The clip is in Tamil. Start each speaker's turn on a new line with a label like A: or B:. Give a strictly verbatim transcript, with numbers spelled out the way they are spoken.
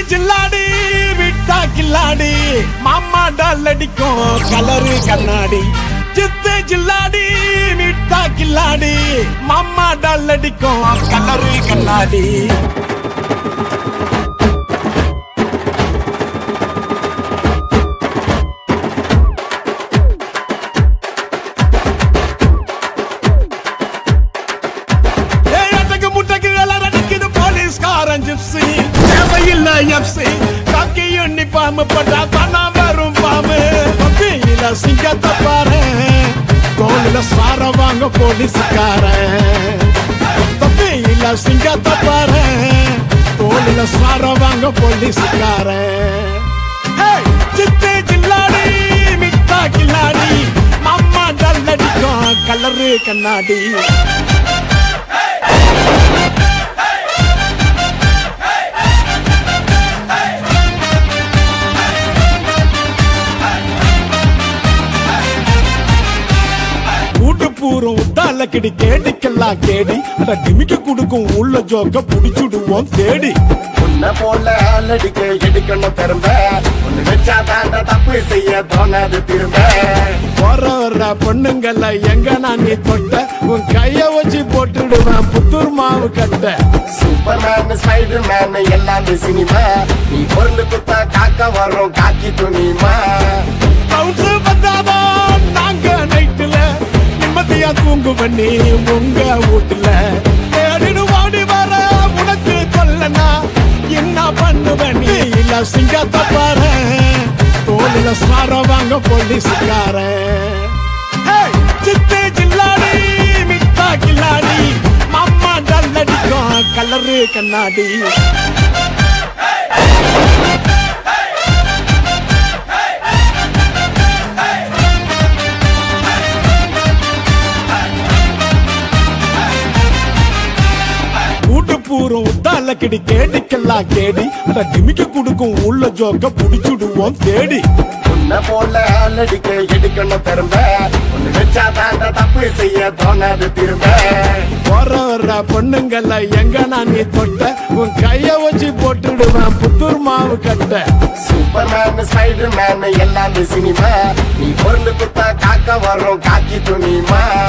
A: ஜில்லாடி விட்டா கில்லாடி மாமா டால் அடிக்கும் கலரு கண்ணாடி சித்து ஜில்லாடி விட்டா கில்லாடி மாமா டால் அடிக்கும் கலரு கண்ணாடி காக்கி யூனிஃபார்ம் போட்டா தானா வரும் பாம்பு பப்பியில சிங்கத்தை பாரு கோலில சார வாங்க போலீஸ்காரன் பப்பியில சிங்கத்தை பாரு கோலில சார வாங்க போலீஸ்காரன் சித்து ஜில்லாடி மிட்டா கில்லாடி மாமா டால் அடிக்கும் கலரு கண்ணாடி பூரம் உத்தால கிடி கேடிக்கெல்லாம் கேடி அந்த டிமிக்க குடுக்கும் உள்ள ஜோக்க புடிச்சுடுவோம் தேடி
B: உன்ன போல ஆளடிக்க எடுக்கணும் திரும்ப ஒண்ணு வச்சா தாண்ட தப்பு செய்ய தோணாது திரும்ப
A: வர வர பொண்ணுங்கள எங்க நான் நீ தொட்ட உன் கைய வச்சு போட்டுடுவேன் புத்தூர் மாவு கட்ட
B: சூப்பர் மேன் ஸ்பைடர் மேன் எல்லாமே சினிமா நீ பொருள் குத்தா காக்க வரும் காக்கி துணிமா
A: கவுன்ஸ் வந்தாதான் நாங்க நைட்டுல நிம்மதியா தூங்கு பண்ணி உங்க வீட்டுல தேடிடு வாடி வர உனக்கு சொல்லனா என்ன பண்ணுவ நீ இல்ல சிங்கத்தை பாரு தோலில சார வாங்க போலீஸ்காரன் சித்து ஜில்லாடி மிட்டா கில்லாடி மாமா டால் அடிக்கும் கலரு கண்ணாடி பூரம் உத்தால கிடி கேடிக்கெல்லாம் கேடி அந்த டிமிக்க குடுக்கும் உள்ள ஜோக்க புடிச்சுடுவோம் தேடி
B: உன்ன போல ஆளடிக்க எடுக்கணும் திரும்ப ஒண்ணு வச்சா தாண்ட தப்பு செய்ய தோணாது திரும்ப
A: வர வர பொண்ணுங்கள எங்க நான் நீ தொட்ட உன் கைய வச்சு போட்டுடுவேன் புத்தூர் மாவு கட்ட
B: சூப்பர் மேன் ஸ்பைடர் மேன் எல்லாமே சினிமா நீ பொருள் குத்தா காக்க வரும் காக்கி துணிமா